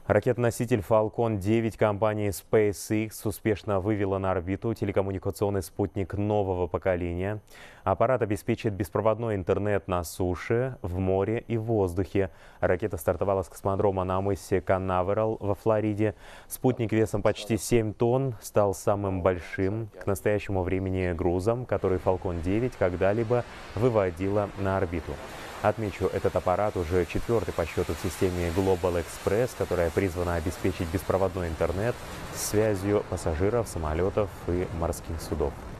Ракета-носитель Falcon 9 компании SpaceX успешно вывела на орбиту телекоммуникационный спутник нового поколения. Аппарат обеспечит беспроводной интернет на суше, в море и в воздухе. Ракета стартовала с космодрома на мысе Канаверал во Флориде. Спутник весом почти 7 тонн стал самым большим к настоящему времени грузом, который Falcon 9 когда-либо выводила на орбиту. Отмечу, этот аппарат уже четвертый по счету в системе Global Express, которая призвана обеспечить беспроводной интернет с связью пассажиров, самолетов и морских судов.